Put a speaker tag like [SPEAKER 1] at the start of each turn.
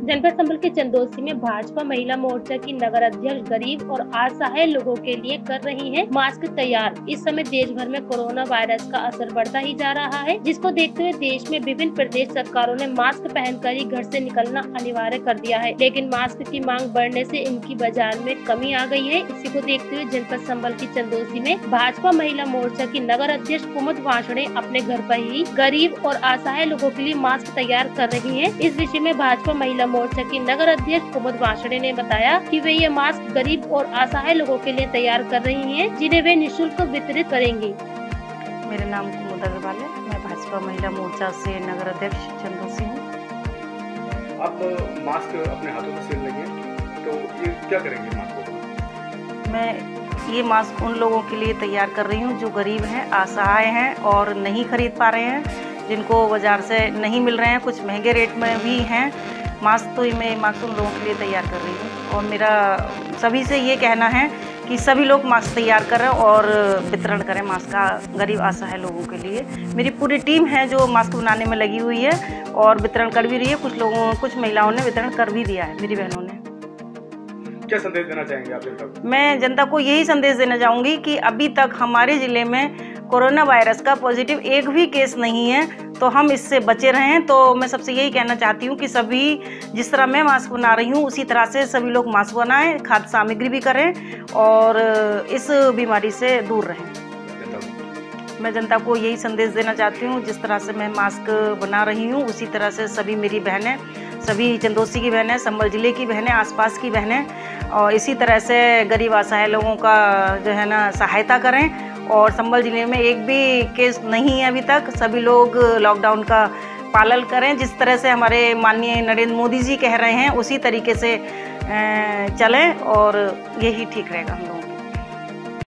[SPEAKER 1] जनपद संबल के चंदौसी में भाजपा महिला मोर्चा की नगर अध्यक्ष गरीब और असहाय लोगों के लिए कर रही हैं मास्क तैयार। इस समय देश भर में कोरोना वायरस का असर बढ़ता ही जा रहा है, जिसको देखते हुए देश में विभिन्न प्रदेश सरकारों ने मास्क पहनकर ही घर से निकलना अनिवार्य कर दिया है। लेकिन मास्क की मांग बढ़ने से इनकी बाजार में कमी आ गई है। इसी को देखते हुए जनपद संबल की चंदौसी में भाजपा महिला मोर्चा की नगर अध्यक्ष कुमुद वासणे अपने घर पर ही गरीब और असहाय लोगों के लिए मास्क तैयार कर रही है। इस विषय में भाजपा महिला मोर्चा की नगर अध्यक्ष कुमुद वासणे ने बताया कि वे ये मास्क गरीब और असहाय लोगों के लिए तैयार कर रही हैं, जिन्हें वे निःशुल्क वितरित करेंगी।
[SPEAKER 2] मेरा नाम कुमुद अग्रवाल है। मैं भाजपा महिला मोर्चा से नगर अध्यक्ष चंदौसी हूँ।
[SPEAKER 3] आप मास्क अपने हाथों से सिल रही हैं, तो ये क्या करेंगे मास्क को?
[SPEAKER 2] मैं ये मास्क उन लोगों के लिए तैयार कर रही हूँ जो गरीब हैं, असहाय हैं और नहीं खरीद पा रहे हैं, जिनको बाजार से नहीं मिल रहे हैं, कुछ महंगे रेट में भी हैं मास्क। तो मैं मास्क उन लोगों के लिए तैयार कर रही हूँ और मेरा सभी से ये कहना है कि सभी लोग मास्क तैयार करें और वितरण करें मास्क का गरीब असहाय लोगों के लिए। मेरी पूरी टीम है जो मास्क बनाने में लगी हुई है और वितरण कर भी रही है। कुछ महिलाओं ने वितरण कर भी दिया है, मेरी बहनों ने।
[SPEAKER 3] क्या संदेश देना चाहेंगे आप जनता को?
[SPEAKER 2] मैं जनता को यही संदेश देना चाहूँगी कि अभी तक हमारे ज़िले में कोरोना वायरस का पॉजिटिव एक भी केस नहीं है, तो हम इससे बचे रहें। तो मैं सबसे यही कहना चाहती हूँ कि सभी जिस तरह मैं मास्क बना रही हूँ उसी तरह से सभी लोग मास्क बनाएं, खाद्य सामग्री भी करें और इस बीमारी से दूर रहें। मैं जनता को यही संदेश देना चाहती हूँ, जिस तरह से मैं मास्क बना रही हूँ उसी तरह से सभी मेरी बहनें, सभी चंदौसी की बहनें, संबल जिले की बहनें, आसपास की बहनें और इसी तरह से गरीब असहाय लोगों का जो है ना सहायता करें। और संबल जिले में एक भी केस नहीं है अभी तक। सभी लोग लॉकडाउन का पालन करें, जिस तरह से हमारे माननीय नरेंद्र मोदी जी कह रहे हैं उसी तरीके से चलें और यही ठीक रहेगा हम लोग।